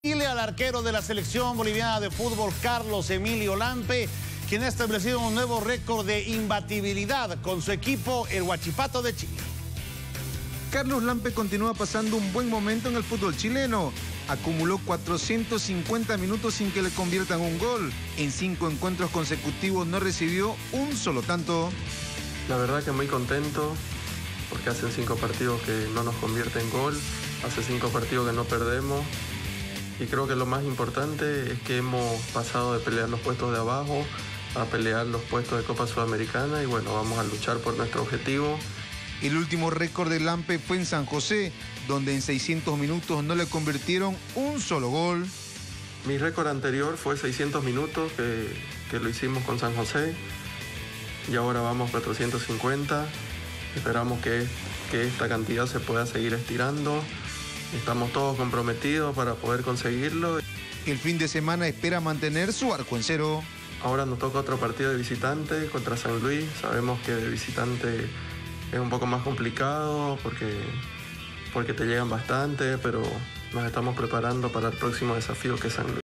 Al arquero de la selección boliviana de fútbol, Carlos Emilio Lampe, quien ha establecido un nuevo récord de imbatibilidad con su equipo, el Huachipato de Chile. Carlos Lampe continúa pasando un buen momento en el fútbol chileno. Acumuló 450 minutos sin que le conviertan un gol. En 5 encuentros consecutivos no recibió un solo tanto. La verdad que muy contento, porque hacen 5 partidos que no nos convierten gol, hace 5 partidos que no perdemos. Y creo que lo más importante es que hemos pasado de pelear los puestos de abajo a pelear los puestos de Copa Sudamericana y bueno, vamos a luchar por nuestro objetivo. El último récord de Lampe fue en San José, donde en 600 minutos no le convirtieron un solo gol. Mi récord anterior fue 600 minutos, que lo hicimos con San José, y ahora vamos 450. Esperamos que esta cantidad se pueda seguir estirando. Estamos todos comprometidos para poder conseguirlo. El fin de semana espera mantener su arco en cero. Ahora nos toca otro partido de visitante contra San Luis. Sabemos que de visitante es un poco más complicado porque te llegan bastante, pero nos estamos preparando para el próximo desafío que es San Luis.